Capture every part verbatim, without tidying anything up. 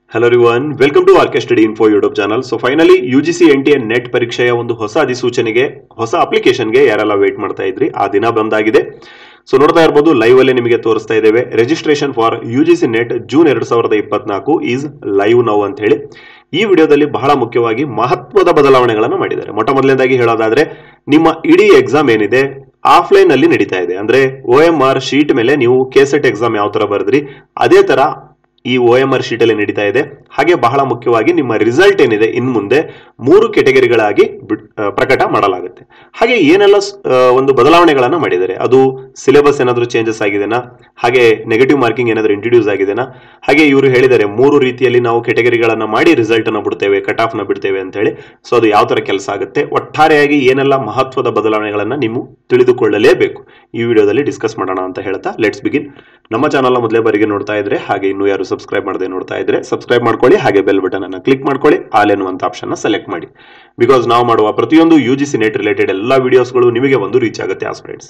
Hello everyone, welcome to R K study info YouTube channel. So finally U G C N T A net ಪರೀಕ್ಷೆಯ ಒಂದು ಹೊಸ ಅಧಿಸೂಚನೆಗೆ, ಹೊಸ ಅಪ್ಲಿಕೇಶನ್ಗೆ ಯಾರೆಲ್ಲ wait ಮಾಡ್ತಾ ಇದ್ರಿ, ಆ ದಿನ ಬಂದಾಗಿದೆ. ಸೊ ನೋಡ್ತಾ ಇರಬಹುದು, ಲೈವ್ ಅಲ್ಲಿ ನಿಮಗೆ ತೋರಿಸ್ತಾ ಇದ್ದೇವೆ. Registration for U G C net June ಎರಡ್ ಸಾವಿರದ ಇಪ್ಪತ್ನಾಲ್ಕು ಈಸ್ ಲೈವ್ ನೌ ಅಂತ ಹೇಳಿ ಈ ವಿಡಿಯೋದಲ್ಲಿ ಬಹಳ ಮುಖ್ಯವಾಗಿ ಮಹತ್ವದ ಬದಲಾವಣೆಗಳನ್ನು ಮಾಡಿದ್ದಾರೆ. ಮೊಟ್ಟ ಮೊದಲನೇದಾಗಿ ಹೇಳೋದಾದ್ರೆ, ನಿಮ್ಮ ಇಡೀ ಎಕ್ಸಾಮ್ ಏನಿದೆ ಆಫ್ಲೈನ್ ಅಲ್ಲಿ ನಡೀತಾ ಇದೆ. ಅಂದ್ರೆ ಒ ಎಂ ಆರ್ ಶೀಟ್ ಮೇಲೆ ನೀವು ಕೆಸೆಟ್ ಎಕ್ಸಾಮ್ ಯಾವ ತರ ಬರೆದ್ರಿ ಅದೇ ತರ ಈ ಒ ಎಂ ಆರ್ ಶೀಟ್ ಅಲ್ಲಿ ನಡೀತಾ ಇದೆ. ಹಾಗೆ ಬಹಳ ಮುಖ್ಯವಾಗಿ ನಿಮ್ಮ ರಿಸಲ್ಟ್ ಏನಿದೆ ಇನ್ ಮುಂದೆ ಮೂರು ಕೆಟಗರಿಗಳಾಗಿ ಪ್ರಕಟ ಮಾಡಲಾಗುತ್ತೆ. ಹಾಗೆ ಏನೆಲ್ಲ ಒಂದು ಬದಲಾವಣೆಗಳನ್ನ ಮಾಡಿದ್ದಾರೆ, ಅದು ಸಿಲೆಬಸ್ ಏನಾದರೂ ಚೇಂಜಸ್ ಆಗಿದೆನಾ, ಹಾಗೆ ನೆಗೆಟಿವ್ ಮಾರ್ಕಿಂಗ್ ಏನಾದರೂ ಇಂಟ್ರೊಡ್ಯೂಸ್ ಆಗಿದೆನಾ, ಹಾಗೆ ಇವರು ಹೇಳಿದ್ದಾರೆ ಮೂರು ರೀತಿಯಲ್ಲಿ ನಾವು ಕೆಟಗರಿಗಳನ್ನ ಮಾಡಿ ರಿಸಲ್ಟ್ ಅನ್ನ ಬಿಡ್ತೇವೆ, ಕಟ್ ಆಫ್ ನ ಬಿಡ್ತೇವೆ ಅಂತ ಹೇಳಿ. ಸೊ ಅದು ಯಾವ ತರ ಕೆಲಸ ಆಗುತ್ತೆ, ಒಟ್ಟಾರೆಯಾಗಿ ಏನೆಲ್ಲ ಮಹತ್ವದ ಬದಲಾವಣೆಗಳನ್ನ ನೀವು ತಿಳಿದುಕೊಳ್ಳಲೇಬೇಕು, ಈ ವಿಡಿಯೋದಲ್ಲಿ ಡಿಸ್ಕಸ್ ಮಾಡೋಣ ಅಂತ ಹೇಳ್ತಾ ಲೆಟ್ಸ್ ಬಿಗಿನ್. ನಮ್ಮ ಚಾನಲ್ ಮೊದಲೇ ಬಾರಿಗೆ ನೋಡ್ತಾ ಇದ್ರೆ, ಹಾಗೆ ಇನ್ನೂ ಯಾರು ಸಬ್ಸ್ಕ್ರೈಬ್ ಮಾಡದೆ ನೋಡ್ತಾ ಇದ್ರೆ ಸಬ್ಸ್ಕ್ರೈಬ್ ಮಾಡ್ಕೊಳ್ಳಿ, ಹಾಗೆ ಬೆಲ್ ಬಟನ್ ಅನ್ನು ಕ್ಲಿಕ್ ಮಾಡ್ಕೊಳ್ಳಿ, ಆಲ್ ಎನ್ನುವಂತ ಆಪ್ಷನ್ ಸೆಲೆಕ್ಟ್ ಮಾಡಿ. ಬಿಕಾಸ್ ನಾವು ಮಾಡುವ ಪ್ರತಿಯೊಂದು U G C net related ಎಲ್ಲ ವಿಡಿಯೋಸ್ಗಳು ನಿಮಗೆ ಒಂದು ರೀಚ್ ಆಗುತ್ತೆ ಆಸ್ಪಿರೆಂಟ್ಸ್.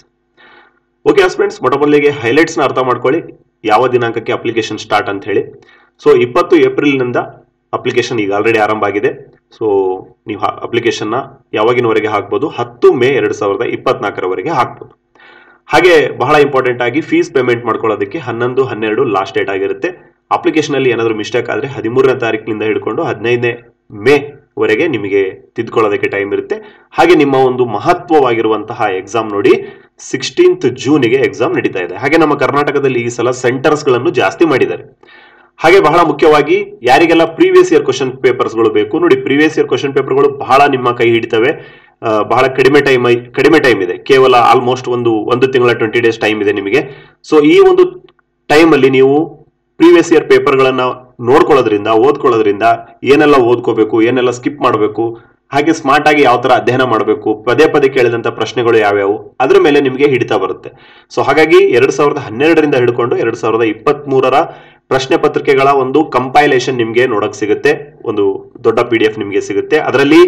ಓಕೆ ಆಸ್ಪಿರೆಂಟ್ಸ್, ಮೊಟ್ಟ ಮೊದಲಿಗೆ ಹೈಲೈಟ್ಸ್ ನ ಅರ್ಥ ಮಾಡ್ಕೊಳ್ಳಿ, ಯಾವ ದಿನಾಂಕಕ್ಕೆ ಅಪ್ಲಿಕೇಶನ್ ಸ್ಟಾರ್ಟ್ ಅಂತ ಹೇಳಿ. ಸೊ ಇಪ್ಪತ್ತು ಏಪ್ರಿಲ್ ನಿಂದ ಅಪ್ಲಿಕೇಶನ್ ಈಗ ಆಲ್ರೆಡಿ ಆರಂಭ ಆಗಿದೆ. ಸೊ ನೀವು ಅಪ್ಲಿಕೇಶನ್ ನ ಯಾವಾಗಿನವರೆಗೆ ಹಾಕ್ಬೋದು, ಹತ್ತು ಮೇ ಎರಡ್ ಸಾವಿರದ ಇಪ್ಪತ್ನಾಲ್ಕರವರೆಗೆ ಹಾಕ್ಬೋದು. ಹಾಗೆ ಬಹಳ ಇಂಪಾರ್ಟೆಂಟ್ ಆಗಿ ಫೀಸ್ ಪೇಮೆಂಟ್ ಮಾಡ್ಕೊಳ್ಳೋದಕ್ಕೆ ಹನ್ನೊಂದು ಹನ್ನೆರಡು ಲಾಸ್ಟ್ ಡೇಟ್ ಆಗಿರುತ್ತೆ. ಅಪ್ಲಿಕೇಶನ್ ಅಲ್ಲಿ ಏನಾದರೂ ಮಿಸ್ಟೇಕ್ ಆದ್ರೆ ಹದಿಮೂರನೇ ತಾರೀಕಿನಿಂದ ಹಿಡ್ಕೊಂಡು ಹದಿನೈದನೇ ಮೇ ವರೆಗೆ ನಿಮಗೆ ತಿದ್ಕೊಳ್ಳೋದಕ್ಕೆ ಟೈಮ್ ಇರುತ್ತೆ. ಹಾಗೆ ನಿಮ್ಮ ಒಂದು ಮಹತ್ವವಾಗಿರುವಂತಹ ಎಕ್ಸಾಮ್ ನೋಡಿ, ಸಿಕ್ಸ್ಟೀನ್ತ್ ಜೂನ್ಗೆ ಎಕ್ಸಾಮ್ ನಡೀತಾ ಇದೆ. ಹಾಗೆ ನಮ್ಮ ಕರ್ನಾಟಕದಲ್ಲಿ ಈ ಸಲ ಸೆಂಟರ್ಸ್ ಗಳನ್ನು ಜಾಸ್ತಿ ಮಾಡಿದ್ದಾರೆ. ಹಾಗೆ ಬಹಳ ಮುಖ್ಯವಾಗಿ ಯಾರಿಗೆಲ್ಲ ಪ್ರೀವಿಯಸ್ ಇಯರ್ ಕ್ವಶನ್ ಪೇಪರ್ಸ್ ಗಳು ಬೇಕು ನೋಡಿ, ಪ್ರೀವಿಯಸ್ ಇಯರ್ ಕ್ವಶನ್ ಪೇಪರ್ಗಳು ಬಹಳ ನಿಮ್ಮ ಕೈ ಹಿಡಿತವೆ. ಬಹಳ ಕಡಿಮೆ ಟೈಮ್ ಕಡಿಮೆ ಟೈಮ್ ಇದೆ, ಕೇವಲ ಆಲ್ಮೋಸ್ಟ್ ಒಂದು ಒಂದು ತಿಂಗಳ ಟ್ವೆಂಟಿ ಡೇಸ್ ಟೈಮ್ ಇದೆ ನಿಮಗೆ. ಸೊ ಈ ಒಂದು ಟೈಮ್ ಅಲ್ಲಿ ನೀವು ಪ್ರೀವಿಯಸ್ ಇಯರ್ ಪೇಪರ್ ಗಳನ್ನ ನೋಡ್ಕೊಳ್ಳೋದ್ರಿಂದ, ಓದ್ಕೊಳ್ಳೋದ್ರಿಂದ ಏನೆಲ್ಲ ಓದ್ಕೋಬೇಕು, ಏನೆಲ್ಲ ಸ್ಕಿಪ್ ಮಾಡಬೇಕು, ಹಾಗೆ ಸ್ಮಾರ್ಟ್ ಆಗಿ ಯಾವ ತರ ಅಧ್ಯಯನ ಮಾಡಬೇಕು, ಪದೇ ಪದೇ ಕೇಳಿದಂತ ಪ್ರಶ್ನೆಗಳು ಯಾವ್ಯಾವು, ಅದ್ರ ಮೇಲೆ ನಿಮಗೆ ಹಿಡಿತಾ ಬರುತ್ತೆ. ಸೊ ಹಾಗಾಗಿ ಎರಡ್ ಸಾವಿರದ ಹನ್ನೆರಡರಿಂದ ಹಿಡ್ಕೊಂಡು ಎರಡ್ ಸಾವಿರದ ಇಪ್ಪತ್ತ್ ಮೂರರ ಪ್ರಶ್ನೆ ಪತ್ರಿಕೆಗಳ ಒಂದು ಕಂಪೈಲೇಷನ್ ನಿಮ್ಗೆ ನೋಡಕ್ ಸಿಗುತ್ತೆ. ಒಂದು ದೊಡ್ಡ ಪಿ ಡಿ ಎಫ್ ನಿಮ್ಗೆ ಸಿಗುತ್ತೆ. ಅದರಲ್ಲಿ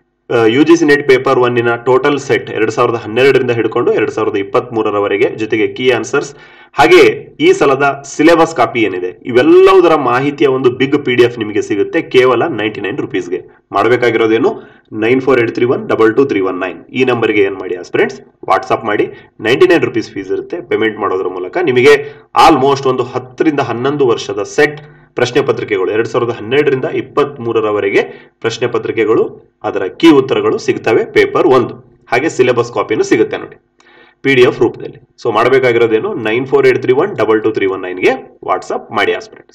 U G C net paper ಒನ್ನಿನ ಟೋಟಲ್ ಸೆಟ್ ಎರಡ್ ಸಾವಿರದ ಹನ್ನೆರಡರಿಂದ ಹಿಡ್ಕೊಂಡು ಎರಡ್ ಸಾವಿರದ ಇಪ್ಪತ್ತ್ ಮೂರರವರೆಗೆ, ಜೊತೆಗೆ ಕೀ ಆನ್ಸರ್ಸ್, ಹಾಗೆ ಈ ಸಲದ ಸಿಲೆಬಸ್ ಕಾಪಿ ಏನಿದೆ ಇವೆಲ್ಲವುದರ ಮಾಹಿತಿಯ ಒಂದು ಬಿಗ್ ಪಿ ಡಿ ಎಫ್ ನಿಮಗೆ ಸಿಗುತ್ತೆ ಕೇವಲ ನೈಂಟಿ ನೈನ್ ರುಪೀಸ್ಗೆ. ಮಾಡಬೇಕಾಗಿರೋದೇನು, nine four eight three one double two three one nine ಈ ನಂಬರ್ಗೆ ಏನ್ ಮಾಡಿ ಆಸ್ಪಿರೆಂಟ್ಸ್ ವಾಟ್ಸ್ಆಪ್ ಮಾಡಿ. ನೈಂಟಿ ನೈನ್ ರುಪೀಸ್ ಫೀಸ್ ಇರುತ್ತೆ. ಪೇಮೆಂಟ್ ಮಾಡೋದ್ರ ಮೂಲಕ ನಿಮಗೆ ಆಲ್ಮೋಸ್ಟ್ ಒಂದು ಹತ್ತರಿಂದ ಹನ್ನೊಂದು ವರ್ಷದ ಸೆಟ್ ಪ್ರಶ್ನೆ ಪತ್ರಿಕೆಗಳು ಎರಡ್ ಸಾವಿರದ ಹನ್ನೆರಡರಿಂದ ಇಪ್ಪತ್ತ್ ಮೂರರವರೆಗೆ ಪ್ರಶ್ನೆ ಪತ್ರಿಕೆಗಳು, ಅದರ ಕೀ ಉತ್ತರಗಳು ಸಿಗ್ತವೆ ಪೇಪರ್ ಒಂದು. ಹಾಗೆ ಸಿಲೆಬಸ್ ಕಾಪಿನೂ ಸಿಗುತ್ತೆ ನೋಡಿ ಪಿ ಡಿ ಎಫ್ ರೂಪದಲ್ಲಿ. ಸೊ ಮಾಡಬೇಕಾಗಿರೋದೇನು, nine four eight three one double two three one ನೈನ್ಗೆ ವಾಟ್ಸ್ಆಪ್ ಮಾಡಿ ಆಸ್ಪಿರೆಂಟ್ಸ್.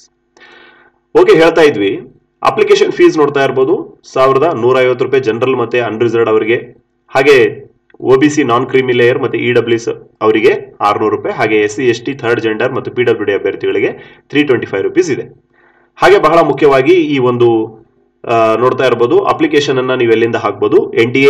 ಓಕೆ, ಹೇಳ್ತಾ ಇದ್ವಿ ಅಪ್ಲಿಕೇಶನ್ ಫೀಸ್ ನೋಡ್ತಾ ಇರ್ಬೋದು, ಸಾವಿರದ ನೂರ ಐವತ್ತು ರೂಪಾಯಿ ಜನರಲ್ ಮತ್ತೆ ಅನ್ರಿಸರ್ವ್ಡ್ ಅವರಿಗೆ, ಹಾಗೆ O B C non creamy layer ಮತ್ತೆ ಇ ಡಬ್ಲ್ಯೂಸ್ ಅವರಿಗೆ ಆರ್ನೂರು ರೂಪಾಯಿ, ಹಾಗೆ S C S T third gender ಮತ್ತು ಪಿ ಡಬ್ಲ್ಯೂ ಡಿ ಅಭ್ಯರ್ಥಿಗಳಿಗೆ ತ್ರೀ ಟ್ವೆಂಟಿ ಫೈವ್ ರುಪೀಸ್ ಇದೆ. ಹಾಗೆ ಬಹಳ ಮುಖ್ಯವಾಗಿ ಈ ಒಂದು ನೋಡ್ತಾ ಇರಬಹುದು, ಅಪ್ಲಿಕೇಶನ್ ಅನ್ನ ನೀವು ಎಲ್ಲಿಂದ ಹಾಕ್ಬೋದು, N T A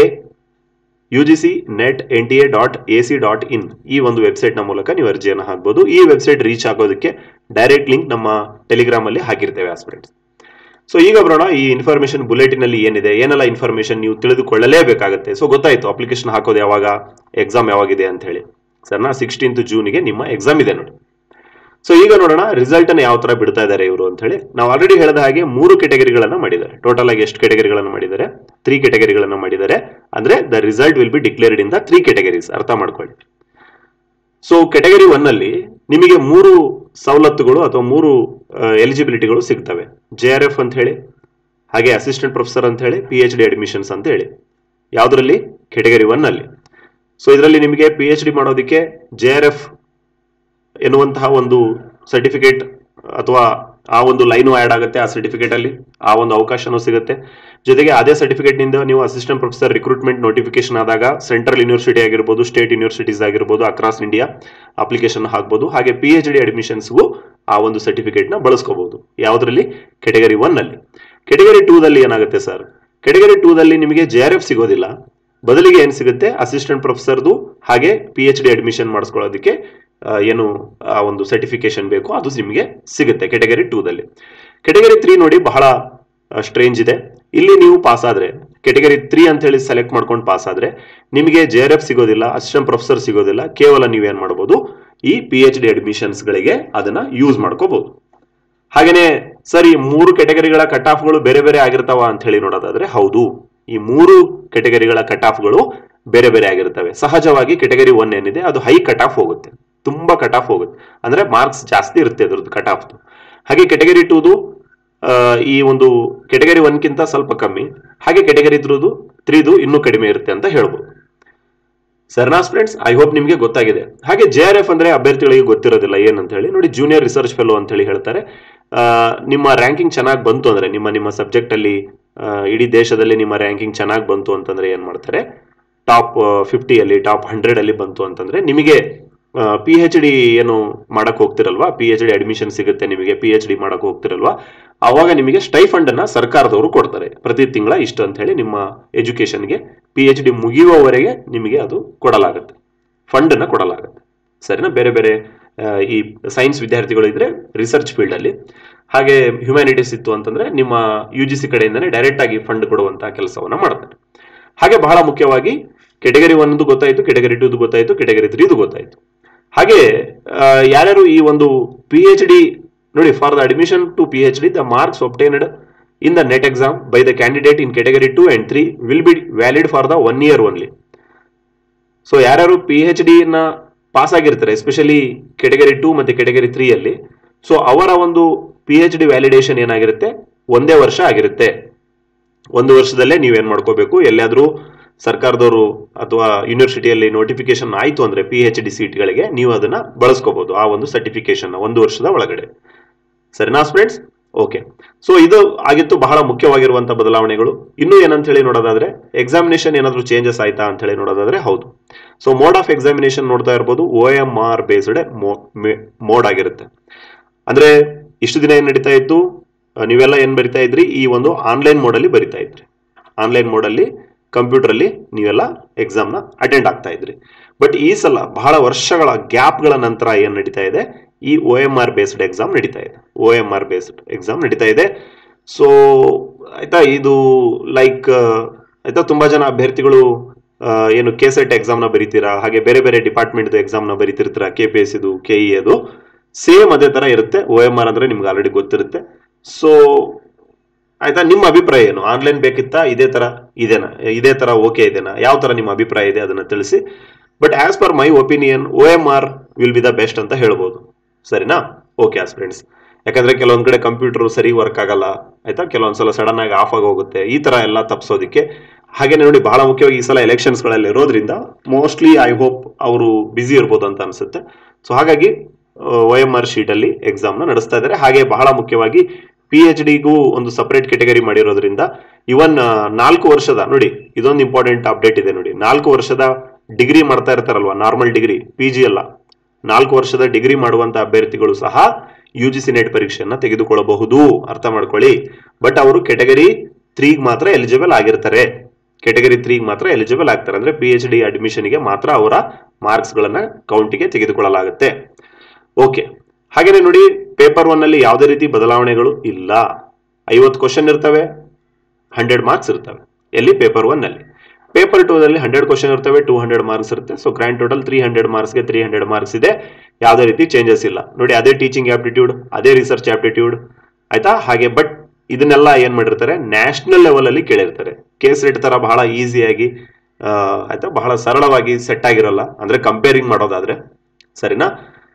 U G C NET N T A dot A C dot in ಈ ಒಂದು ವೆಬ್ಸೈಟ್ ನ ಮೂಲಕ ನೀವು ಅರ್ಜಿಯನ್ನು ಹಾಕ್ಬೋದು. ಈ ವೆಬ್ಸೈಟ್ ರೀಚ್ ಆಗೋದಕ್ಕೆ ಡೈರೆಕ್ಟ್ ಲಿಂಕ್ ನಮ್ಮ ಟೆಲಿಗ್ರಾಮ್ ಅಲ್ಲಿ ಹಾಕಿರ್ತೇವೆ ಆಸ್ಪಿರೆಂಟ್ಸ್. ಸೊ ಈಗ ಬರೋಣ, ಈ ಇನ್ಫಾರ್ಮೇಶನ್ ಬುಲೆಟಿನ್ ಅಲ್ಲಿ ಏನಿದೆ, ಏನೆಲ್ಲ ಇನ್ಫಾರ್ಮೇಶನ್ ನೀವು ತಿಳಿದುಕೊಳ್ಳಲೇಬೇಕಾಗುತ್ತೆ. ಸೊ ಗೊತ್ತಾಯ್ತು ಅಪ್ಲಿಕೇಶನ್ ಹಾಕೋದು ಯಾವಾಗ, ಎಕ್ಸಾಮ್ ಯಾವಾಗಿದೆ ಅಂತ ಹೇಳಿ. ಸರ್ನಾ ಸಿಕ್ಸ್ಟೀನ್ತ್ ಜೂನ್ಗೆ ನಿಮ್ಮ ಎಕ್ಸಾಮ್ ಇದೆ ನೋಡಿ. ಸೊ ಈಗ ನೋಡೋಣ ರಿಸಲ್ಟ್ ಅನ್ನು ಯಾವ ತರ ಬಿಡ್ತಾ ಇದ್ದಾರೆ ಇವರು ಅಂತ ಹೇಳಿ. ನಾವು ಆಲ್ರೆಡಿ ಹೇಳಿದ ಹಾಗೆ ಮೂರು ಕೆಟಗರಿಗಳನ್ನ ಮಾಡಿದ್ದಾರೆ. ಟೋಟಲ್ ಆಗಿ ಎಷ್ಟು ಕೆಟಗರಿಗಳನ್ನ ಮಾಡಿದ್ದಾರೆ, ತ್ರೀ ಕೆಟಗರಿಗಳನ್ನ ಮಾಡಿದ್ದಾರೆ. ಅಂದ್ರೆ the result will be declared in the three categories, ಅರ್ಥ ಮಾಡ್ಕೊಳ್ಳಿ. ಸೊ ಕೆಟಗರಿ ಒನ್ ಅಲ್ಲಿ ನಿಮಗೆ ಮೂರು ಸವಲತ್ತುಗಳು ಅಥವಾ ಮೂರು ಎಲಿಜಿಬಿಲಿಟಿಗಳು ಸಿಗ್ತವೆ. ಜೆ ಆರ್ ಎಫ್ ಅಂತ ಹೇಳಿ, ಹಾಗೆ ಅಸಿಸ್ಟೆಂಟ್ ಪ್ರೊಫೆಸರ್ ಅಂತ ಹೇಳಿ, ಪಿ ಎಚ್ ಡಿ ಅಡ್ಮಿಷನ್ಸ್ ಅಂತ ಹೇಳಿ. ಯಾವ್ದ್ರಲ್ಲಿ, ಕೆಟಗರಿ ಒನ್ ಅಲ್ಲಿ. ಸೊ ಇದರಲ್ಲಿ ನಿಮಗೆ ಪಿ ಎಚ್ ಡಿ ಮಾಡೋದಕ್ಕೆ ಜೆ ಆರ್ ಎಫ್ ಎನ್ನುವಂತಹ ಒಂದು ಸರ್ಟಿಫಿಕೇಟ್ ಅಥವಾ ಆ ಒಂದು ಲೈನು ಆಡ್ ಆಗುತ್ತೆ. ಆ ಸರ್ಟಿಫಿಕೇಟ್ ಅಲ್ಲಿ ಆ ಒಂದು ಅವಕಾಶನೂ ಸಿಗುತ್ತೆ. ಜೊತೆಗೆ ಅದೇ ಸರ್ಟಿಫಿಕೇಟ್ ನಿಂದ ನೀವು ಅಸಿಸ್ಟೆಂಟ್ ಪ್ರೊಫೆಸರ್ ರಿಕ್ರೂಟ್ಮೆಂಟ್ ನೋಟಿಫಿಕೇಶನ್ ಆದಾಗ ಸೆಂಟ್ರಲ್ ಯೂನಿವರ್ಸಿಟಿ ಆಗಿರ್ಬೋದು, ಸ್ಟೇಟ್ ಯೂನಿವರ್ಸಿಟೀಸ್ ಆಗಿರ್ಬೋದು, ಅಕ್ರಾಸ್ ಇಂಡಿಯಾ ಅಪ್ಲಿಕೇಶನ್ ಹಾಕ್ಬೋದು. ಹಾಗೆ ಪಿ ಎಚ್ ಡಿ ಅಡ್ಮಿಷನ್ಸ್ಗೂ ಆ ಒಂದು ಸರ್ಟಿಫಿಕೇಟ್ ನ ಬಳಸ್ಕೋಬಹುದು. ಯಾವ್ದ್ರಲ್ಲಿ, ಕೆಟಗರಿ ಒನ್ ಅಲ್ಲಿ. ಕೆಟಗರಿ ಟೂ ದಲ್ಲಿ ಏನಾಗುತ್ತೆ ಸರ್, ಕೆಟಗರಿ ಟೂ ದಲ್ಲಿ ನಿಮಗೆ ಜೆ ಆರ್ ಎಫ್ ಸಿಗೋದಿಲ್ಲ, ಬದಲಿಗೆ ಏನ್ ಸಿಗುತ್ತೆ, ಅಸಿಸ್ಟೆಂಟ್ ಪ್ರೊಫೆಸರ್ದು ಹಾಗೆ ಪಿ ಎಚ್ ಡಿ ಅಡ್ಮಿಷನ್ ಮಾಡಿಸ್ಕೊಳ್ಳೋದಕ್ಕೆ ಏನು ಆ ಒಂದು ಸರ್ಟಿಫಿಕೇಶನ್ ಬೇಕು ಅದು ನಿಮಗೆ ಸಿಗುತ್ತೆ ಕೆಟಗರಿ ಟೂ ದಲ್ಲಿ. ಕೆಟಗರಿ ತ್ರೀ ನೋಡಿ ಬಹಳ ಸ್ಟ್ರೇಂಜ್ ಇದೆ. ಇಲ್ಲಿ ನೀವು ಪಾಸ್ ಆದ್ರೆ, ಕೆಟಗರಿ ತ್ರೀ ಅಂತ ಹೇಳಿ ಸೆಲೆಕ್ಟ್ ಮಾಡ್ಕೊಂಡು ಪಾಸ್ ಆದ್ರೆ ನಿಮಗೆ ಜೆ ಆರ್ ಎಫ್ ಸಿಗೋದಿಲ್ಲ, ಅಸಿಸ್ಟೆಂಟ್ ಪ್ರೊಫೆಸರ್ ಸಿಗೋದಿಲ್ಲ. ಕೇವಲ ನೀವೇನ್ ಮಾಡಬಹುದು, ಈ ಪಿ ಎಚ್ ಡಿ ಅಡ್ಮಿಷನ್ಸ್ ಗಳಿಗೆ ಅದನ್ನ ಯೂಸ್ ಮಾಡ್ಕೋಬಹುದು. ಹಾಗೇನೆ ಸರ್ ಈ ಮೂರು ಕೆಟಗರಿಗಳ ಕಟ್ ಆಫ್ಗಳು ಬೇರೆ ಬೇರೆ ಆಗಿರ್ತಾವ ಅಂತ ಹೇಳಿ ನೋಡೋದಾದ್ರೆ ಹೌದು, ಈ ಮೂರು ಕೆಟಗರಿಗಳ ಕಟ್ ಆಫ್ಗಳು ಬೇರೆ ಬೇರೆ ಆಗಿರ್ತವೆ. ಸಹಜವಾಗಿ ಕೆಟಗರಿ ಒನ್ ಏನಿದೆ ಅದು ಹೈ ಕಟ್ ಆಫ್ ಹೋಗುತ್ತೆ, ತುಂಬಾ ಕಟ್ ಆಫ್ ಹೋಗುತ್ತೆ, ಅಂದ್ರೆ ಮಾರ್ಕ್ಸ್ ಜಾಸ್ತಿ ಇರುತ್ತೆ ಅದ್ರದ್ದು ಕಟ್ ಆಫ್. ಹಾಗೆ ಕೆಟಗರಿ ಟೂದು ಈ ಒಂದು ಕೆಟಗರಿ ಒನ್ಗಿಂತ ಸ್ವಲ್ಪ ಕಮ್ಮಿ, ಹಾಗೆ ಕೆಟಗರಿ ತ್ರೀದು ತ್ರೀದು ಇನ್ನೂ ಕಡಿಮೆ ಇರುತ್ತೆ ಅಂತ ಹೇಳ್ಬೋದು. ಸರ್ನಾ ಫ್ರೆಂಡ್ಸ್, ಐ ಹೋಪ್ ನಿಮಗೆ ಗೊತ್ತಾಗಿದೆ. ಹಾಗೆ ಜೆ ಆರ್ ಎಫ್ ಅಂದ್ರೆ ಅಭ್ಯರ್ಥಿಗಳಿಗೆ ಗೊತ್ತಿರೋದಿಲ್ಲ ಏನಂತ ಹೇಳಿ ನೋಡಿ, ಜೂನಿಯರ್ ರಿಸರ್ಚ್ ಫೆಲೋ ಅಂತ ಹೇಳಿ ಹೇಳ್ತಾರೆ. ನಿಮ್ಮ ರ್ಯಾಂಕಿಂಗ್ ಚೆನ್ನಾಗಿ ಬಂತು ಅಂದ್ರೆ, ನಿಮ್ಮ ನಿಮ್ಮ ಸಬ್ಜೆಕ್ಟ್ ಅಲ್ಲಿ ಇಡೀ ದೇಶದಲ್ಲಿ ನಿಮ್ಮ ರ್ಯಾಂಕಿಂಗ್ ಚೆನ್ನಾಗಿ ಬಂತು ಅಂತಂದ್ರೆ ಏನ್ ಮಾಡ್ತಾರೆ, ಟಾಪ್ ಫಿಫ್ಟಿಯಲ್ಲಿ ಟಾಪ್ ಹಂಡ್ರೆಡ್ ಅಲ್ಲಿ ಬಂತು ಅಂತಂದ್ರೆ ನಿಮಗೆ ಪಿ ಎಚ್ ಡಿ ಏನು ಮಾಡಕ್ ಹೋಗ್ತಿರಲ್ವಾ, ಪಿ ಎಚ್ ಡಿ ಅಡ್ಮಿಷನ್ ಸಿಗುತ್ತೆ ನಿಮಗೆ, ಪಿ ಎಚ್ ಡಿ ಮಾಡಕ್ ಹೋಗ್ತಿರಲ್ವಾ, ಅವಾಗ ನಿಮಗೆ ಸ್ಟೈಫಂಡ್ ಅನ್ನ ಸರ್ಕಾರದವರು ಕೊಡ್ತಾರೆ. ಪ್ರತಿ ತಿಂಗಳ ಇಷ್ಟು ಅಂತ ಹೇಳಿ ನಿಮ್ಮ ಎಜುಕೇಶನ್ಗೆ ಪಿ ಎಚ್ ಡಿ ಮುಗಿಯುವವರೆಗೆ ನಿಮಗೆ ಅದು ಕೊಡಲಾಗುತ್ತೆ, ಫಂಡ್ ಅನ್ನ ಕೊಡಲಾಗುತ್ತೆ. ಸರಿನಾ? ಬೇರೆ ಬೇರೆ ಈ ಸೈನ್ಸ್ ವಿದ್ಯಾರ್ಥಿಗಳು ಇದ್ರೆ ರಿಸರ್ಚ್ ಫೀಲ್ಡ್ ಅಲ್ಲಿ, ಹಾಗೆ ಹ್ಯುಮ್ಯಾನಿಟೀಸ್ ಇತ್ತು ಅಂತಂದ್ರೆ ನಿಮ್ಮ ಯು ಜಿ ಸಿ ಕಡೆಯಿಂದನೇ ಡೈರೆಕ್ಟ್ ಆಗಿ ಫಂಡ್ ಕೊಡುವಂತಹ ಕೆಲಸವನ್ನ ಮಾಡ್ತಾರೆ. ಹಾಗೆ ಬಹಳ ಮುಖ್ಯವಾಗಿ ಕೆಟಗರಿ ಒನ್ ಗೊತ್ತಾಯ್ತು, ಕೆಟಗರಿ ಟೂ ಗೊತ್ತಾಯ್ತು, ಕೆಟಗರಿ ತ್ರೀದು ಗೊತ್ತಾಯ್ತು. ಹಾಗೆ ಯಾರ್ಯಾರು ಈ ಒಂದು ಪಿ ಎಚ್ ಡಿ ನೋಡಿ, for the admission to P H D the marks obtained in the NET exam by the candidate in category two and three will be valid for the one year only. So ಯಾರ್ಯಾರು P H D ನ pass ಆಗಿರ್ತಾರೆ, especially category two ಮತ್ತೆ category three ಅಲ್ಲಿ, so ಅವರ ಒಂದು P H D validation ಏನಾಗಿರುತ್ತೆ, ಒಂದೇ ವರ್ಷ ಆಗಿರುತ್ತೆ. ಒಂದು ವರ್ಷದಲ್ಲೇ ನೀವೇನ್ ಮಾಡ್ಕೋಬೇಕು, ಎಲ್ಲಾದ್ರೂ ಸರ್ಕಾರದವರು ಅಥವಾ ಯೂನಿವರ್ಸಿಟಿಯಲ್ಲಿ ನೋಟಿಫಿಕೇಶನ್ ಆಯ್ತು ಅಂದ್ರೆ ಪಿ ಎಚ್ ಡಿ ಸೀಟ್ಗಳಿಗೆ ನೀವು ಅದನ್ನ ಬಳಸ್ಕೋಬಹುದು, ಆ ಒಂದು ಸರ್ಟಿಫಿಕೇಶನ್ ಒಂದು ವರ್ಷದ ಒಳಗಡೆ. ಸರಿನಾ ಫ್ರೆಂಡ್ಸ್? ಓಕೆ, ಸೊ ಇದು ಆಗಿತ್ತು ಬಹಳ ಮುಖ್ಯವಾಗಿರುವಂತಹ ಬದಲಾವಣೆಗಳು. ಇನ್ನು ಏನಂತ ಹೇಳಿ ನೋಡೋದಾದ್ರೆ, ಎಕ್ಸಾಮಿನೇಷನ್ ಏನಾದ್ರು ಚೇಂಜಸ್ ಆಯ್ತಾ ಅಂತ ಹೇಳಿ ನೋಡೋದಾದ್ರೆ ಹೌದು. ಸೊ ಮೋಡ್ ಆಫ್ ಎಕ್ಸಾಮಿನೇಷನ್ ನೋಡ್ತಾ ಇರ್ಬೋದು, O M R based mode ಆಗಿರುತ್ತೆ. ಅಂದ್ರೆ ಇಷ್ಟು ದಿನ ಏನ್ ನಡೀತಾ ಇತ್ತು, ನೀವೆಲ್ಲ ಏನ್ ಬರಿತಾ ಇದ್ರಿ, ಈ ಒಂದು ಆನ್ಲೈನ್ ಮೋಡ್ ಅಲ್ಲಿ ಬರಿತಾ ಇದ್ರಿ. ಆನ್ಲೈನ್ ಮೋಡ್ ಅಲ್ಲಿ ಕಂಪ್ಯೂಟರ್ ಅಲ್ಲಿ ನೀವೆಲ್ಲ ಎಕ್ಸಾಮ್ ನ ಅಟೆಂಡ್ ಆಗ್ತಾ ಇದ್ರಿ. ಬಟ್ ಈ ಸಲ ಬಹಳ ವರ್ಷಗಳ ಗ್ಯಾಪ್ ಗಳ ನಂತರ ಏನ್ ನಡೀತಾ ಇದೆ, ಈ O M R based exam ನಡೀತಾ ಇದೆ. O M R based exam ನಡೀತಾ ಇದೆ. ಸೊ ಆಯ್ತಾ, ಇದು ಲೈಕ್ ಆಯ್ತಾ, ತುಂಬಾ ಜನ ಅಭ್ಯರ್ಥಿಗಳು ಏನು ಕೆ ಸೆಟ್ ಎಕ್ಸಾಮ್ ನ ಬರೀತೀರಾ, ಹಾಗೆ ಬೇರೆ ಬೇರೆ ಡಿಪಾರ್ಟ್ಮೆಂಟ್ ಎಕ್ಸಾಮ್ ನ ಬರೀತಿರ್ತೀರಾ, ಕೆ ಪಿ ಎಸ್ ಇದು, ಕೆ ಇ ಅದು ಸೇಮ್ ಅದೇ ತರ ಇರುತ್ತೆ. ಓ ಎಂ ಆರ್ ಅಂದ್ರೆ ನಿಮ್ಗೆ ಆಲ್ರೆಡಿ ಗೊತ್ತಿರುತ್ತೆ. ಸೊ ಆಯ್ತಾ, ನಿಮ್ಮ ಅಭಿಪ್ರಾಯ ಏನು, ಆನ್ಲೈನ್ ಬೇಕಿತ್ತಾ, ಇದೇ ತರ ಇದೇನಾ, ಇದೇ ತರ ಓಕೆ ಇದೆನಾ, ಯಾವ ತರ ನಿಮ್ಮ ಅಭಿಪ್ರಾಯ ಇದೆ ಅದನ್ನ ತಿಳಿಸಿ. But as per my opinion O M R will be the best ಅಂತ ಹೇಳ್ಬೋದು. ಸರಿನಾ? ಓಕೆ ಫ್ರೆಂಡ್ಸ್, ಯಾಕಂದ್ರೆ ಕೆಲವೊಂದ್ ಕಡೆ ಕಂಪ್ಯೂಟರ್ ಸರಿ ವರ್ಕ್ ಆಗಲ್ಲ, ಆಯ್ತಾ, ಕೆಲವೊಂದ್ಸಲ ಸಡನ್ ಆಗಿ ಆಫ್ ಆಗಿ ಹೋಗುತ್ತೆ, ಈ ತರ ಎಲ್ಲ ತಪ್ಪಿಸೋದಿಕ್ಕೆ. ಹಾಗೆ ನೋಡಿ, ಬಹಳ ಮುಖ್ಯವಾಗಿ ಈ ಸಲ ಎಲೆಕ್ಷನ್ಸ್ ಗಳಲ್ಲಿ ಇರೋದ್ರಿಂದ ಮೋಸ್ಟ್ಲಿ ಐ ಹೋಪ್ ಅವರು ಬಿಸಿ ಇರ್ಬೋದು ಅಂತ ಅನ್ಸುತ್ತೆ. ಸೊ ಹಾಗಾಗಿ ಓ ಎಂ ಆರ್ ಶೀಟ್ ಅಲ್ಲಿ ಎಕ್ಸಾಮ್ ನ ನಡೆಸ್ತಾ ಇದ್ದಾರೆ. ಹಾಗೆ ಬಹಳ ಮುಖ್ಯವಾಗಿ ಪಿ ಎಚ್ ಡಿಗೂ ಒಂದು ಸಪರೇಟ್ ಕೆಟಗರಿ ಮಾಡಿರೋದ್ರಿಂದ ಇವನ್ ನಾಲ್ಕು ವರ್ಷದ ನೋಡಿ, ಇದೊಂದು ಇಂಪಾರ್ಟೆಂಟ್ ಅಪ್ಡೇಟ್ ಇದೆ ನೋಡಿ, ನಾಲ್ಕು ವರ್ಷದ ಡಿಗ್ರಿ ಮಾಡ್ತಾ ಇರ್ತಾರಲ್ವಾ, ನಾರ್ಮಲ್ ಡಿಗ್ರಿ, ಪಿ ಜಿ ಅಲ್ಲ, ನಾಲ್ಕು ವರ್ಷದ ಡಿಗ್ರಿ ಮಾಡುವಂತ ಅಭ್ಯರ್ಥಿಗಳು ಸಹ ಯು ಜಿ ಸಿ ನೆಟ್ ಪರೀಕ್ಷೆಯನ್ನ ತೆಗೆದುಕೊಳ್ಳಬಹುದು, ಅರ್ಥ ಮಾಡ್ಕೊಳ್ಳಿ. ಬಟ್ ಅವರು ಕೆಟಗರಿ ತ್ರೀಗ್ ಮಾತ್ರ ಎಲಿಜಿಬಲ್ ಆಗಿರ್ತಾರೆ, ಕೆಟಗರಿ ತ್ರೀಗ್ ಮಾತ್ರ ಎಲಿಜಿಬಲ್ ಆಗ್ತಾರೆ. ಅಂದ್ರೆ ಪಿ ಎಚ್ ಡಿ ಅಡ್ಮಿಷನ್ಗೆ ಮಾತ್ರ ಅವರ ಮಾರ್ಕ್ಸ್ ಗಳನ್ನ ಕೌಂಟಿಗೆ ತೆಗೆದುಕೊಳ್ಳಲಾಗುತ್ತೆ. ಓಕೆ, ಹಾಗೇನೆ ನೋಡಿ, ಪೇಪರ್ ಒನ್ ಅಲ್ಲಿ ಯಾವುದೇ ರೀತಿ ಬದಲಾವಣೆಗಳು ಇಲ್ಲ. ಐವತ್ತು ಕ್ವಶನ್ ಇರ್ತವೆ, ಹಂಡ್ರೆಡ್ ಮಾರ್ಕ್ಸ್ ಇರ್ತವೆ. ಎಲ್ಲಿ? ಪೇಪರ್ ಒನ್ ಅಲ್ಲಿ. ಪೇಪರ್ ಟೂ ದಲ್ಲಿ ಹಂಡ್ರೆಡ್ ಕ್ವಶನ್ ಇರ್ತವೆ, ಟೂ ಹಂಡ್ರೆಡ್ ಮಾರ್ಕ್ಸ್ ಇರುತ್ತೆ. So grand total three hundred ಮಾರ್ಕ್ಸ್ಗೆ ತ್ರೀ ಹಂಡ್ರೆಡ್ ಮಾರ್ಕ್ಸ್ ಇದೆ. ಯಾವುದೇ ರೀತಿ ಚೇಂಜಸ್ ಇಲ್ಲ ನೋಡಿ. ಅದೇ ಟೀಚಿಂಗ್ ಆಪ್ಟಿಟ್ಯೂಡ್, ಅದೇ ರಿಸರ್ಚ್ ಆಪ್ಟಿಟ್ಯೂಡ್, ಆಯ್ತಾ. ಹಾಗೆ ಬಟ್ ಇದನ್ನೆಲ್ಲ ಏನ್ ಮಾಡಿರ್ತಾರೆ, ನ್ಯಾಷನಲ್ ಲೆವೆಲ್ ಅಲ್ಲಿ ಕೇಳಿರ್ತಾರೆ. ಕೇಸ್ ರೇಟ್ ತರ ಬಹಳ ಈಸಿಯಾಗಿ ಆಯ್ತಾ, ಬಹಳ ಸರಳವಾಗಿ ಸೆಟ್ ಆಗಿರಲ್ಲ, ಅಂದ್ರೆ ಕಂಪೇರಿಂಗ್ ಮಾಡೋದಾದ್ರೆ. ಸರಿನಾ?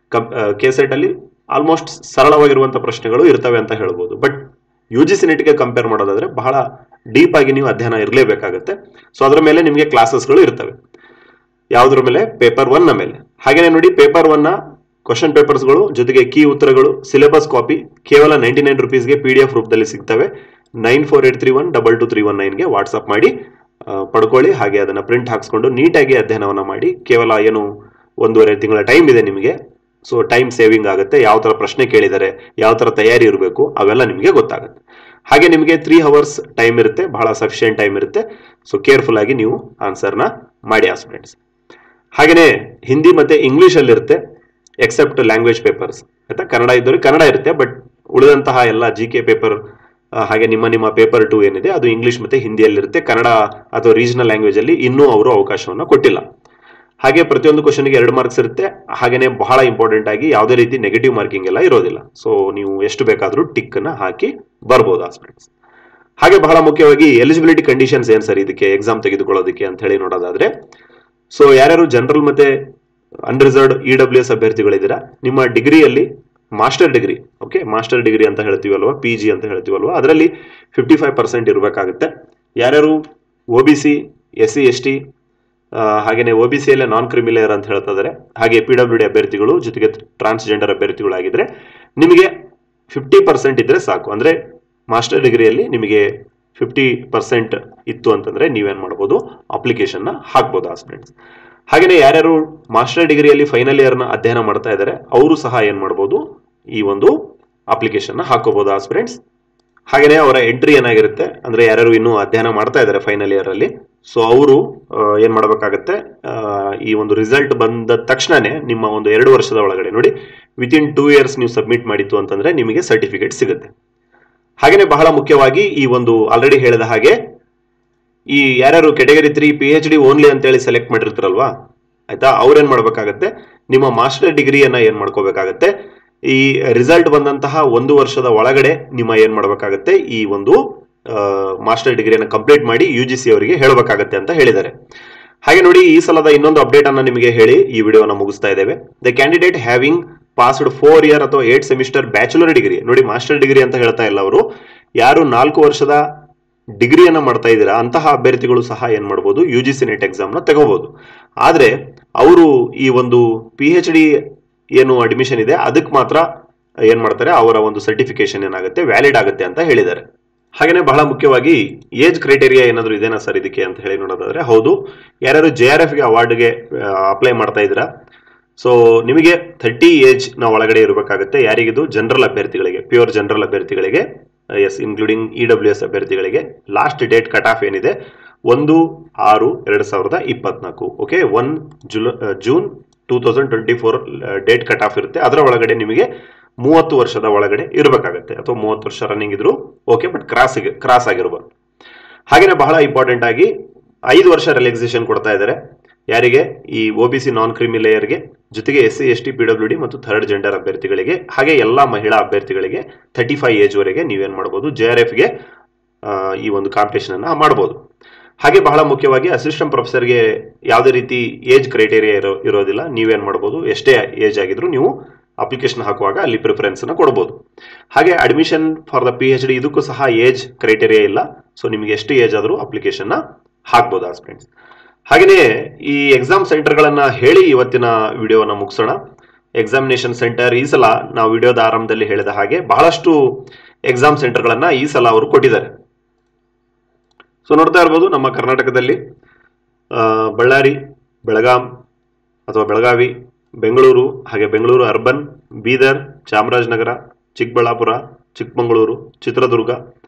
ಕೆ ಸೆಟ್ ಅಲ್ಲಿ ಆಲ್ಮೋಸ್ಟ್ ಸರಳವಾಗಿರುವಂತಹ ಪ್ರಶ್ನೆಗಳು ಇರ್ತವೆ ಅಂತ ಹೇಳ್ಬೋದು. ಬಟ್ ಯು ಜಿ ಸಿ ನೆಟ್ಗೆ ಕಂಪೇರ್ ಮಾಡೋದಾದ್ರೆ ಬಹಳ ಡೀಪ್ ಆಗಿ ನೀವು ಅಧ್ಯಯನ ಇರಲೇಬೇಕಾಗುತ್ತೆ. ಸೊ ಅದರ ಮೇಲೆ ನಿಮಗೆ ಕ್ಲಾಸಸ್ಗಳು ಇರ್ತವೆ. ಯಾವುದ್ರ ಮೇಲೆ? ಪೇಪರ್ ಒನ್ ನ ಮೇಲೆ. ಹಾಗೇನೆ ನೋಡಿ, ಪೇಪರ್ ಒನ್ ನ ಕ್ವಶನ್ ಪೇಪರ್ಸ್ಗಳು ಜೊತೆಗೆ ಕೀ ಉತ್ತರಗಳು, ಸಿಲೆಬಸ್ ಕಾಪಿ ಕೇವಲ ನೈಂಟಿ ನೈನ್ ರುಪೀಸ್ಗೆ ಪಿ ಡಿ ಎಫ್ ರೂಪದಲ್ಲಿ ಸಿಗ್ತವೆ. Nine four eight three one double two three one ನೈನ್ಗೆ ವಾಟ್ಸ್ಆಪ್ ಮಾಡಿ ಪಡ್ಕೊಳ್ಳಿ. ಹಾಗೆ ಅದನ್ನ ಪ್ರಿಂಟ್ ಹಾಕ್ಸ್ಕೊಂಡು ನೀಟಾಗಿ ಅಧ್ಯಯನವನ್ನ ಮಾಡಿ. ಕೇವಲ ಏನು ಒಂದೂವರೆ ತಿಂಗಳ ಟೈಮ್ ಇದೆ ನಿಮಗೆ. ಸೊ ಟೈಮ್ ಸೇವಿಂಗ್ ಆಗುತ್ತೆ. ಯಾವ ತರ ಪ್ರಶ್ನೆ ಕೇಳಿದರೆ, ಯಾವ ತರ ತಯಾರಿ ಇರಬೇಕು, ಅವೆಲ್ಲ ನಿಮಗೆ ಗೊತ್ತಾಗುತ್ತೆ. ಹಾಗೆ ನಿಮಗೆ ತ್ರೀ ಅವರ್ಸ್ ಟೈಮ್ ಇರುತ್ತೆ, ಬಹಳ ಸಫಿಶಿಯಂಟ್ ಟೈಮ್ ಇರುತ್ತೆ. ಸೊ ಕೇರ್ಫುಲ್ ಆಗಿ ನೀವು ಆನ್ಸರ್ನ ಮಾಡಿ ಸ್ಟೂಡೆಂಟ್ಸ್. ಹಾಗೇನೆ ಹಿಂದಿ ಮತ್ತೆ ಇಂಗ್ಲಿಷ್ ಅಲ್ಲಿ ಇರುತ್ತೆ, ಎಕ್ಸೆಪ್ಟ್ ಲ್ಯಾಂಗ್ವೇಜ್ ಪೇಪರ್ಸ್, ಆಯ್ತಾ. ಕನ್ನಡ ಇದ್ದವ್ರಿಗೆ ಕನ್ನಡ ಇರುತ್ತೆ, ಬಟ್ ಉಳಿದಂತಹ ಎಲ್ಲ ಜಿ ಕೆ ಪೇಪರ್ ಹಾಗೆ ನಿಮ್ಮ ನಿಮ್ಮ ಪೇಪರ್ ಟು ಏನಿದೆ ಅದು ಇಂಗ್ಲಿಷ್ ಮತ್ತೆ ಹಿಂದಿಯಲ್ಲಿರುತ್ತೆ. ಕನ್ನಡ ಅಥವಾ ರೀಜನಲ್ ಲ್ಯಾಂಗ್ವೇಜ್ ಅಲ್ಲಿ ಇನ್ನೂ ಅವರು ಅವಕಾಶವನ್ನು ಕೊಟ್ಟಿಲ್ಲ. ಹಾಗೆ ಪ್ರತಿಯೊಂದು ಕ್ವಶನ್ಗೆ ಎರಡು ಮಾರ್ಕ್ಸ್ ಇರುತ್ತೆ. ಹಾಗೇನೆ ಬಹಳ ಇಂಪಾರ್ಟೆಂಟ್ ಆಗಿ ಯಾವುದೇ ರೀತಿ ನೆಗೆಟಿವ್ ಮಾರ್ಕಿಂಗ್ ಎಲ್ಲ ಇರೋದಿಲ್ಲ. ಸೊ ನೀವು ಎಷ್ಟು ಬೇಕಾದರೂ ಟಿಕ್ ಅನ್ನ ಹಾಕಿ ಬರ್ಬೋದು ಆಸ್ಪಿರೆಂಟ್ಸ್. ಹಾಗೆ ಬಹಳ ಮುಖ್ಯವಾಗಿ ಎಲಿಜಿಬಿಲಿಟಿ ಕಂಡೀಷನ್ಸ್ ಏನ್ ಸರ್ ಇದಕ್ಕೆ ಎಕ್ಸಾಮ್ ತೆಗೆದುಕೊಳ್ಳೋದಕ್ಕೆ ಅಂತ ಹೇಳಿ ನೋಡೋದಾದ್ರೆ, ಸೊ ಯಾರ್ಯಾರು ಜನರಲ್ ಮತ್ತೆ ಅನ್ರಿಸರ್ವ್ಡ್ ಇ ಡಬ್ಲ್ಯೂ ಎಸ್ ಅಭ್ಯರ್ಥಿಗಳಿದ್ದೀರಾ, ನಿಮ್ಮ ಡಿಗ್ರಿಯಲ್ಲಿ master degree, okay master degree ಅಂತ ಹೇಳ್ತೀವಲ್ವಾ, ಪಿ ಜಿ ಅಂತ ಹೇಳ್ತೀವಲ್ವಾ, ಅದರಲ್ಲಿ ಫಿಫ್ಟಿ ಫೈವ್ ಪರ್ಸೆಂಟ್ ಇರಬೇಕಾಗುತ್ತೆ. ಯಾರ್ಯಾರು O B C, S C S T, ಹಾಗೇನೆ ಒ ಬಿ ಸಿ ಅಲ್ಲೇ ನಾನ್ ಕ್ರಿಮಿಲೇಯರ್ ಅಂತ ಹೇಳ್ತಾ ಇದ್ದಾರೆ, ಹಾಗೆ ಪಿ ಡಬ್ಲ್ಯೂ ಡಿ ಅಭ್ಯರ್ಥಿಗಳು ಜೊತೆಗೆ ಟ್ರಾನ್ಸ್ಜೆಂಡರ್ ಅಭ್ಯರ್ಥಿಗಳಾಗಿದ್ರೆ ನಿಮಗೆ ಫಿಫ್ಟಿ ಪರ್ಸೆಂಟ್ ಇದ್ರೆ ಸಾಕು. ಅಂದ್ರೆ ಮಾಸ್ಟರ್ ಡಿಗ್ರಿಯಲ್ಲಿ ನಿಮಗೆ ಫಿಫ್ಟಿ ಪರ್ಸೆಂಟ್ ಇತ್ತು ಅಂತಂದ್ರೆ ನೀವೇನ್ ಮಾಡ್ಬೋದು, ಅಪ್ಲಿಕೇಶನ್ ನ ಹಾಕ್ಬೋದು ಆಸ್ಪಿರೆಂಟ್ಸ್. ಹಾಗೇನೆ ಯಾರ್ಯಾರು ಮಾಸ್ಟರ್ ಡಿಗ್ರಿಯಲ್ಲಿ ಫೈನಲ್ ಇಯರ್ ನ ಅಧ್ಯಯನ ಮಾಡ್ತಾ ಇದ್ದಾರೆ ಅವರು ಸಹ ಏನ್ ಮಾಡ್ಬೋದು, ಈ ಒಂದು ಅಪ್ಲಿಕೇಶನ್ ನ ಹಾಕೋಬಹುದು ಆಸ್ಪಿರೆಂಟ್ಸ್. ಹಾಗೇನೆ ಅವರ ಎಂಟ್ರಿ ಏನಾಗಿರುತ್ತೆ ಅಂದ್ರೆ ಯಾರ್ಯಾರು ಇನ್ನೂ ಅಧ್ಯಯನ ಮಾಡ್ತಾ ಇದ್ದಾರೆ ಫೈನಲ್ ಇಯರ್ ಅಲ್ಲಿ, ಸೊ ಅವರು ಏನ್ ಮಾಡ್ಬೇಕಾಗತ್ತೆ, ಈ ಒಂದು ರಿಸಲ್ಟ್ ಬಂದ ತಕ್ಷಣನೇ ನಿಮ್ಮ ಒಂದು ಎರಡು ವರ್ಷದ ಒಳಗಡೆ ನೋಡಿ ವಿತ್ ಇನ್ ಟೂ ಇಯರ್ಸ್ ನೀವು ಸಬ್ಮಿಟ್ ಮಾಡಿತ್ತು ಅಂತಂದ್ರೆ ನಿಮಗೆ ಸರ್ಟಿಫಿಕೇಟ್ ಸಿಗುತ್ತೆ. ಹಾಗೇನೆ ಬಹಳ ಮುಖ್ಯವಾಗಿ ಈ ಒಂದು ಆಲ್ರೆಡಿ ಹೇಳಿದ ಹಾಗೆ ಈ ಯಾರ್ಯಾರು category three P H D only ಅಂತೇಳಿ ಸೆಲೆಕ್ಟ್ ಮಾಡಿರ್ತಾರಲ್ವಾ, ಆಯ್ತಾ, ಅವ್ರೇನ್ ಮಾಡ್ಬೇಕಾಗತ್ತೆ, ನಿಮ್ಮ ಮಾಸ್ಟರ್ ಡಿಗ್ರಿಯನ್ನ ಏನ್ ಮಾಡ್ಕೋಬೇಕಾಗತ್ತೆ, ಈ ರಿಸಲ್ಟ್ ಬಂದಂತಹ ಒಂದು ವರ್ಷದ ಒಳಗಡೆ ನಿಮ್ಮ ಏನ್ ಮಾಡ್ಬೇಕಾಗತ್ತೆ, ಈ ಒಂದು ಮಾಸ್ಟರ್ ಡಿಗ್ರಿಯನ್ನು ಕಂಪ್ಲೀಟ್ ಮಾಡಿ ಯು ಜಿ ಸಿ ಅವರಿಗೆ ಹೇಳಬೇಕಾಗತ್ತೆ ಅಂತ ಹೇಳಿದ್ದಾರೆ. ಹಾಗೆ ನೋಡಿ ಈ ಸಲದ ಇನ್ನೊಂದು ಅಪ್ಡೇಟ್ ಅನ್ನ ನಿಮಗೆ ಹೇಳಿ ಈ ವಿಡಿಯೋನ ಮುಗಿಸ್ತಾ ಇದ್ದೇವೆ. The candidate having passed four year ಅಥವಾ ಏಟ್ ಸೆಮಿಸ್ಟರ್ ಬ್ಯಾಚುಲರ್ ಡಿಗ್ರಿ, ನೋಡಿ ಮಾಸ್ಟರ್ ಡಿಗ್ರಿ ಅಂತ ಹೇಳ್ತಾ ಇಲ್ಲ ಅವರು, ಯಾರು ನಾಲ್ಕು ವರ್ಷದ ಡಿಗ್ರಿಯನ್ನ ಮಾಡ್ತಾ ಇದ್ದೀರಾ ಅಂತಹ ಅಭ್ಯರ್ಥಿಗಳು ಸಹ ಏನ್ ಮಾಡಬಹುದು, U G C NET exam ನ ತಗೋಬಹುದು. ಆದ್ರೆ ಅವರು ಈ ಒಂದು ಪಿ ಎಚ್ ಡಿ ಏನು ಅಡ್ಮಿಷನ್ ಇದೆ ಅದಕ್ಕೆ ಮಾತ್ರ ಏನ್ ಮಾಡ್ತಾರೆ, ಅವರ ಒಂದು ಸರ್ಟಿಫಿಕೇಶನ್ ಏನಾಗುತ್ತೆ ವ್ಯಾಲಿಡ್ ಆಗುತ್ತೆ ಅಂತ ಹೇಳಿದ್ದಾರೆ. ಹಾಗೇನೆ ಬಹಳ ಮುಖ್ಯವಾಗಿ ಏಜ್ ಕ್ರೈಟೇರಿಯಾ ಏನಾದ್ರು ಇದೇನಾ ಸರ್ ಇದಕ್ಕೆ ಅಂತ ಹೇಳಿ ನೋಡೋದಾದ್ರೆ, ಹೌದು, ಯಾರ್ಯಾರು ಜೆ ಆರ್ ಎಫ್ ಗೆ ಅವಾರ್ಡ್ಗೆ ಅಪ್ಲೈ ಮಾಡ್ತಾ ಇದ್ದೀರಾ, ಸೊ ನಿಮಗೆ ಥರ್ಟಿ ಏಜ್ ನ ಒಳಗಡೆ ಇರಬೇಕಾಗುತ್ತೆ. ಯಾರಿಗಿದು ಜನರಲ್ ಅಭ್ಯರ್ಥಿಗಳಿಗೆ, ಪ್ಯೂರ್ ಜನರಲ್ ಅಭ್ಯರ್ಥಿಗಳಿಗೆ, yes including E W S ಅಭ್ಯರ್ಥಿಗಳಿಗೆ ಲಾಸ್ಟ್ ಡೇಟ್ ಕಟ್ ಆಫ್ ಏನಿದೆ ಒಂದು ಆರು ಎರಡ್ ಸಾವಿರದ ಇಪ್ಪತ್ನಾಲ್ಕು, okay, one July June two thousand twenty four date cut off ಇರುತ್ತೆ. ಅದರ ಒಳಗಡೆ ನಿಮಗೆ ಮೂವತ್ತು ವರ್ಷದ ಒಳಗಡೆ ಇರಬೇಕಾಗುತ್ತೆ, ಅಥವಾ ಮೂವತ್ತು ವರ್ಷ ರನ್ನಿಂಗ್ ಇದ್ರು ಓಕೆ, ಬಟ್ ಕ್ರಾಸ್ ಕ್ರಾಸ್ ಆಗಿರಬಾರ್ದು. ಹಾಗೇನೆ ಬಹಳ ಇಂಪಾರ್ಟೆಂಟ್ ಆಗಿ ಐದು ವರ್ಷ ರಿಲ್ಯಾಕ್ಸೇಷನ್ ಕೊಡ್ತಾ ಇದ್ದಾರೆ ಯಾರಿಗೆ, ಈ ಒ ಬಿ ಸಿ ನಾನ್ ಕ್ರಿಮಿ ಲೇಯರ್ಗೆ, ಜೊತೆಗೆ S C S T P W D ಮತ್ತು ಥರ್ಡ್ ಜೆಂಡರ್ ಅಭ್ಯರ್ಥಿಗಳಿಗೆ, ಹಾಗೆ ಎಲ್ಲಾ ಮಹಿಳಾ ಅಭ್ಯರ್ಥಿಗಳಿಗೆ ಥರ್ಟಿ ಫೈವ್ ಏಜ್ ವರೆಗೆ ನೀವೇನ್ ಮಾಡಬಹುದು, ಜೆ ಆರ್ ಎಫ್ ಗೆ ಈ ಒಂದು ಕಾಂಪಿಟೇಷನ್ ಅನ್ನ ಮಾಡಬಹುದು. ಹಾಗೆ ಬಹಳ ಮುಖ್ಯವಾಗಿ ಅಸಿಸ್ಟೆಂಟ್ ಪ್ರೊಫೆಸರ್ಗೆ ಯಾವುದೇ ರೀತಿ ಏಜ್ ಕ್ರೈಟೇರಿಯಾ ಇರೋ ಇರೋದಿಲ್ಲ. ನೀವೇನ್ ಮಾಡಬಹುದು, ಎಷ್ಟೇ ಏಜ್ ಆಗಿದ್ರು ನೀವು ಅಪ್ಲಿಕೇಶನ್ ಹಾಕುವಾಗ ಅಲ್ಲಿ ಪ್ರಿಫರೆನ್ಸ್ ಅನ್ನ ಕೊಡಬಹುದು. ಹಾಗೆ admission for the P H D ಇದಕ್ಕೂ ಸಹ ಏಜ್ ಕ್ರೈಟೇರಿಯಾ ಇಲ್ಲ. ಸೊ ನಿಮಗೆ ಎಷ್ಟು ಏಜ್ ಆದ್ರೂ ಅಪ್ಲಿಕೇಶನ್ ನ ಹಾಕ್ಬೋದು ಆಸ್ಪಿರೆಂಟ್ಸ್. ಹಾಗೆಯೇ ಈ ಎಕ್ಸಾಮ್ ಸೆಂಟರ್ ಗಳನ್ನ ಹೇಳಿ ಇವತ್ತಿನ ವಿಡಿಯೋನ ಮುಗಿಸೋಣ. ಎಕ್ಸಾಮಿನೇಷನ್ ಸೆಂಟರ್ ಈ ಸಲ ನಾವು ವಿಡಿಯೋದ ಆರಂಭದಲ್ಲಿ ಹೇಳಿದ ಹಾಗೆ ಬಹಳಷ್ಟು ಎಕ್ಸಾಮ್ ಸೆಂಟರ್ ಗಳನ್ನ ಈ ಸಲ ಅವರು ಕೊಟ್ಟಿದ್ದಾರೆ. ಸೊ ನೋಡ್ತಾ ಇರ್ಬೋದು, ನಮ್ಮ ಕರ್ನಾಟಕದಲ್ಲಿ ಬಳ್ಳಾರಿ, ಬೆಳಗಾಂ ಅಥವಾ ಬೆಳಗಾವಿ, ಬೆಂಗಳೂರು, ಹಾಗೆ ಬೆಂಗಳೂರು ಅರ್ಬನ್, ಬೀದರ್, ಚಾಮರಾಜನಗರ, ಚಿಕ್ಕಬಳ್ಳಾಪುರ, ಚಿಕ್ಕಮಗಳೂರು, ಚಿತ್ರದುರ್ಗ,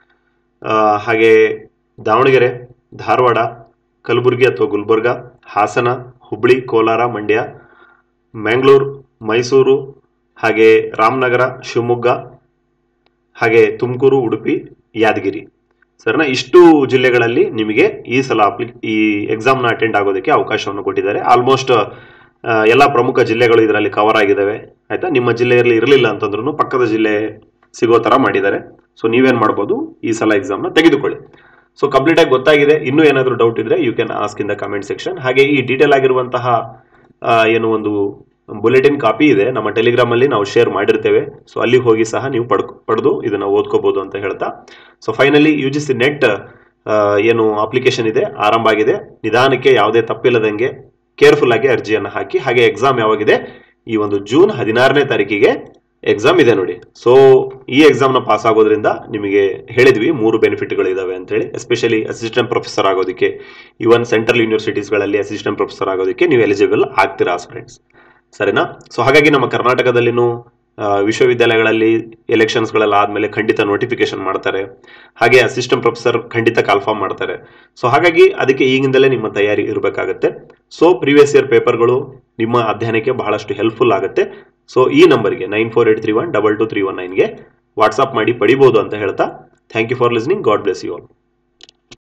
ಹಾಗೆ ದಾವಣಗೆರೆ, ಧಾರವಾಡ, ಕಲಬುರಗಿ ಅಥವಾ ಗುಲ್ಬರ್ಗ, ಹಾಸನ, ಹುಬ್ಳಿ, ಕೋಲಾರ, ಮಂಡ್ಯ, ಮ್ಯಾಂಗ್ಳೂರು, ಮೈಸೂರು, ಹಾಗೆ ರಾಮನಗರ, ಶಿವಮೊಗ್ಗ, ಹಾಗೆ ತುಮಕೂರು, ಉಡುಪಿ, ಯಾದಗಿರಿ ಸರ್ನ ಇಷ್ಟು ಜಿಲ್ಲೆಗಳಲ್ಲಿ ನಿಮಗೆ ಈ ಸಲ ಅಪ್ಲಿ ಈ ಎಕ್ಸಾಮ್ನ ಅಟೆಂಡ್ ಆಗೋದಕ್ಕೆ ಅವಕಾಶವನ್ನು ಕೊಟ್ಟಿದ್ದಾರೆ. ಆಲ್ಮೋಸ್ಟ್ ಎಲ್ಲ ಪ್ರಮುಖ ಜಿಲ್ಲೆಗಳು ಇದರಲ್ಲಿ ಕವರ್ ಆಗಿದ್ದಾವೆ. ಆಯ್ತಾ, ನಿಮ್ಮ ಜಿಲ್ಲೆಯಲ್ಲಿ ಇರಲಿಲ್ಲ ಅಂತಂದ್ರೂ ಪಕ್ಕದ ಜಿಲ್ಲೆ ಸಿಗೋ ತರ ಮಾಡಿದ್ದಾರೆ. ಸೊ ನೀವೇನ್ ಮಾಡ್ಬೋದು, ಈ ಸಲ ಎಕ್ಸಾಮ್ನ ತೆಗೆದುಕೊಳ್ಳಿ. ಸೊ ಕಂಪ್ಲೀಟ್ ಆಗಿ ಗೊತ್ತಾಗಿದೆ. ಇನ್ನೂ ಏನಾದರೂ ಡೌಟ್ ಇದ್ರೆ you can ask in the comment section. ಹಾಗೆ ಈ ಡೀಟೇಲ್ ಆಗಿರುವಂತಹ ಏನು ಒಂದು ಬುಲೆಟಿನ್ ಕಾಪಿ ಇದೆ ನಮ್ಮ ಟೆಲಿಗ್ರಾಮ್ ಅಲ್ಲಿ ನಾವು ಶೇರ್ ಮಾಡಿರ್ತೇವೆ. ಸೊ ಅಲ್ಲಿ ಹೋಗಿ ಸಹ ನೀವು ಪಡ್ ಪಡೆದು ಇದನ್ನ ಓದ್ಕೋಬಹುದು ಅಂತ ಹೇಳ್ತಾ, so finally U G C NET ಏನು ಅಪ್ಲಿಕೇಶನ್ ಇದೆ ಆರಂಭ ಆಗಿದೆ. ನಿಧಾನಕ್ಕೆ ಯಾವುದೇ ತಪ್ಪಿಲ್ಲದಂಗೆ ಕೇರ್ಫುಲ್ ಆಗಿ ಅರ್ಜಿಯನ್ನು ಹಾಕಿ. ಹಾಗೆ ಎಕ್ಸಾಮ್ ಯಾವಾಗಿದೆ, ಈ ಒಂದು ಜೂನ್ ಹದಿನಾರನೇ ತಾರೀಕಿಗೆ ಎಕ್ಸಾಮ್ ಇದೆ ನೋಡಿ. ಸೊ ಈ ಎಕ್ಸಾಮ್ ನ ಪಾಸ್ ಆಗೋದ್ರಿಂದ ನಿಮಗೆ ಹೇಳಿದ್ವಿ ಮೂರು ಬೆನಿಫಿಟ್ಗಳು ಇದಾವೆ ಅಂತ ಹೇಳಿ. ಎಸ್ಪೆಷಲಿ ಅಸಿಸ್ಟೆಂಟ್ ಪ್ರೊಫೆಸರ್ ಆಗೋದಕ್ಕೆ, ಇವನ್ ಸೆಂಟ್ರಲ್ ಯೂನಿವರ್ಸಿಟೀಸ್ ಗಳಲ್ಲಿ ಅಸಿಸ್ಟೆಂಟ್ ಪ್ರೊಫೆಸರ್ ಆಗೋದಕ್ಕೆ ನೀವು ಎಲಿಜಿಬಲ್ ಆಗ್ತೀರಾ ಸ್ಟೂಡೆಂಟ್ಸ್, ಸರಿನಾ? ಸೊ ಹಾಗಾಗಿ ನಮ್ಮ ಕರ್ನಾಟಕದಲ್ಲಿನೂ ವಿಶ್ವವಿದ್ಯಾಲಯಗಳಲ್ಲಿ ಎಲೆಕ್ಷನ್ಸ್ ಗಳೆಲ್ಲ ಆದ್ಮೇಲೆ ಖಂಡಿತ ನೋಟಿಫಿಕೇಶನ್ ಮಾಡ್ತಾರೆ. ಹಾಗೆ ಅಸಿಸ್ಟೆಂಟ್ ಪ್ರೊಫೆಸರ್ ಖಂಡಿತ ಕಾಲ್ಫಾರ್ಮ್ ಮಾಡ್ತಾರೆ. ಸೊ ಹಾಗಾಗಿ ಅದಕ್ಕೆ ಈಗಿಂದಲೇ ನಿಮ್ಮ ತಯಾರಿ ಇರಬೇಕಾಗುತ್ತೆ. ಸೊ ಪ್ರೀವಿಯಸ್ ಇಯರ್ ಪೇಪರ್ಗಳು ನಿಮ್ಮ ಅಧ್ಯಯನಕ್ಕೆ ಬಹಳಷ್ಟು ಹೆಲ್ಪ್ಫುಲ್ ಆಗುತ್ತೆ. ಸೊ ಈ ನಂಬರ್ಗೆ nine four eight three one double two three one ನೈನ್ಗೆ ವಾಟ್ಸ್ಆಪ್ ಮಾಡಿ ಪಡಿಬಹುದು ಅಂತ ಹೇಳ್ತಾ, thank you for listening. God bless you all.